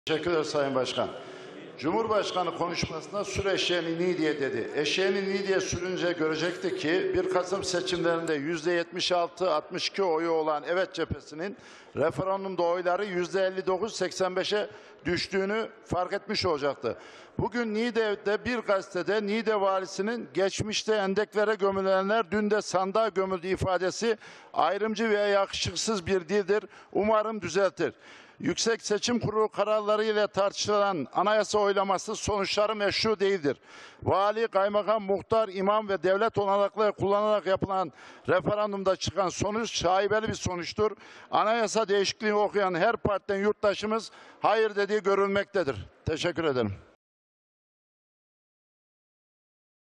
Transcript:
Teşekkür ederim Sayın Başkan. Cumhurbaşkanı konuşmasında sür eşeğini Niğde'ye dedi. Eşeğini Niğde'ye sürünce görecekti ki 1 Kasım seçimlerinde %76-62 oyu olan Evet cephesinin referandumda oyları %59-85'e düştüğünü fark etmiş olacaktı. Bugün Niğde'de bir gazetede Niğde valisinin geçmişte endeklere gömülenler dün de sandığa gömüldü ifadesi ayrımcı ve yakışıksız bir dildir. Umarım düzeltir. Yüksek Seçim Kurulu kararları ile tartışılan anayasa oylaması sonuçları meşru değildir. Vali, kaymakam, muhtar, imam ve devlet olanakları kullanarak yapılan referandumda çıkan sonuç şaibeli bir sonuçtur. Anayasa değişikliğini okuyan her partiden yurttaşımız hayır dediği görülmektedir. Teşekkür ederim.